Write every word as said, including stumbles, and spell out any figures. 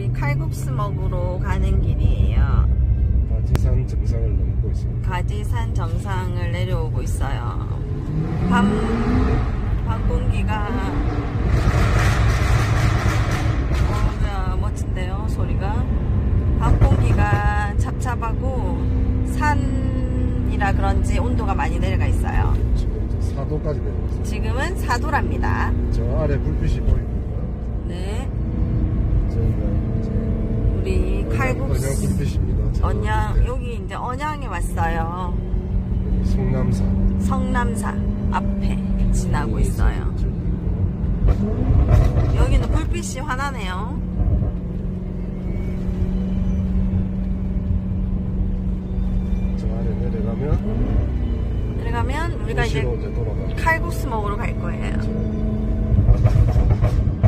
우리 칼국수 먹으러 가는 길이에요. 가지산 정상을 넘고 있습니다. 가지산 정상을 내려오고 있어요. 밤, 밤 공기가 어, 멋진데요, 소리가. 밤 공기가 찹찹하고 산이라 그런지 온도가 많이 내려가 있어요. 지금 이제 사 도까지 내려왔어요. 지금은 사 도랍니다. 저 아래 불빛이 보입니다. 네. 저희가 이제 우리 칼국수 언양 불빛입니다. 언양, 여기 이제 언양에 왔어요. 성남사. 성남사 앞에 지나고 있어요. 여기는 불빛이 환하네요. 저 아래 내려가면 내려가면 우리가 이제 도시로 이제 돌아가죠. 칼국수 먹으러 갈 거예요. 저